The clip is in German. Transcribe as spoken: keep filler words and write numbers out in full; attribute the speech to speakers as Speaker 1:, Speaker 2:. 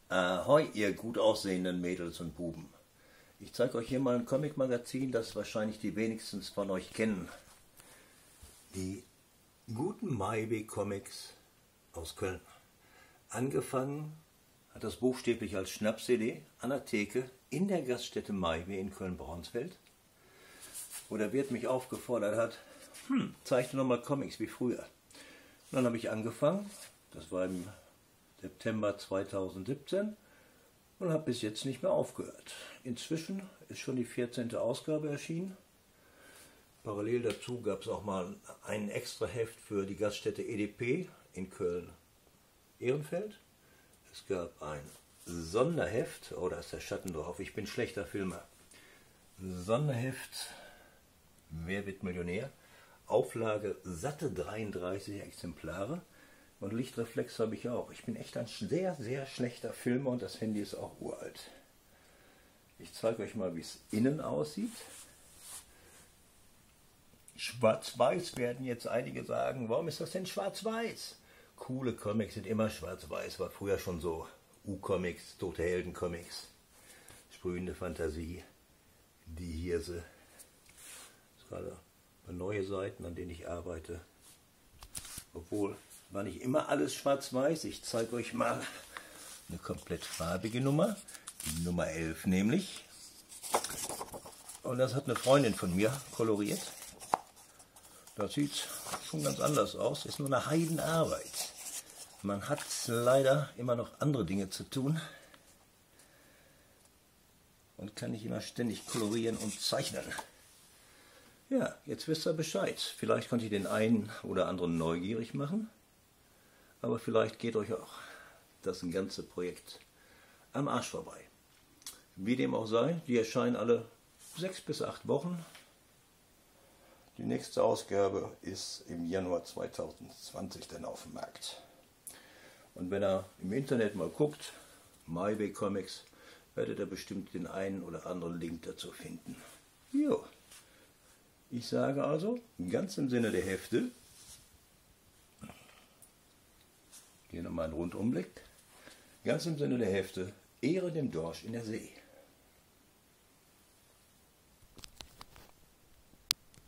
Speaker 1: Ahoi, ihr gut aussehenden Mädels und Buben. Ich zeige euch hier mal ein Comic-Magazin, das wahrscheinlich die wenigsten von euch kennen. Die guten Maybe Comics aus Köln. Angefangen hat das buchstäblich als Schnaps-C D an der Theke in der Gaststätte Maybe in Köln-Braunsfeld, wo der Wirt mich aufgefordert hat, hm, zeichne nochmal Comics wie früher. Und dann habe ich angefangen, das war im September zweitausendsiebzehn, und habe bis jetzt nicht mehr aufgehört. Inzwischen ist schon die vierzehnte Ausgabe erschienen. Parallel dazu gab es auch mal ein extra Heft für die Gaststätte E D P in Köln-Ehrenfeld. Es gab ein Sonderheft, oh, da ist der Schatten drauf, ich bin schlechter Filmer. Sonderheft Wer wird Millionär? Auflage satte dreiunddreißig Exemplare. Und Lichtreflex habe ich auch. Ich bin echt ein sehr, sehr schlechter Filmer und das Handy ist auch uralt. Ich zeige euch mal, wie es innen aussieht. Schwarz-Weiß werden jetzt einige sagen, warum ist das denn schwarz-weiß? Coole Comics sind immer schwarz-weiß, war früher schon so. U-Comics, Tote Helden-Comics, sprühende Fantasie, die Hirse. Das ist gerade neue Seiten, an denen ich arbeite. Obwohl, war nicht immer alles schwarz-weiß. Ich zeige euch mal eine komplett farbige Nummer, die Nummer elf nämlich. Und das hat eine Freundin von mir koloriert. Das sieht schon ganz anders aus, ist nur eine Heidenarbeit. Man hat leider immer noch andere Dinge zu tun und kann nicht immer ständig kolorieren und zeichnen. Ja, jetzt wisst ihr Bescheid. Vielleicht konnte ich den einen oder anderen neugierig machen. Aber vielleicht geht euch auch das ganze Projekt am Arsch vorbei. Wie dem auch sei, die erscheinen alle sechs bis acht Wochen. Die nächste Ausgabe ist im Januar zweitausendzwanzig dann auf dem Markt. Und wenn ihr im Internet mal guckt, Maybe Comics, werdet ihr bestimmt den einen oder anderen Link dazu finden. Jo. Ich sage also, ganz im Sinne der Hefte, hier nochmal ein Rundumblick. Ganz im Sinne der Hefte, Ehre dem Dorsch in der See.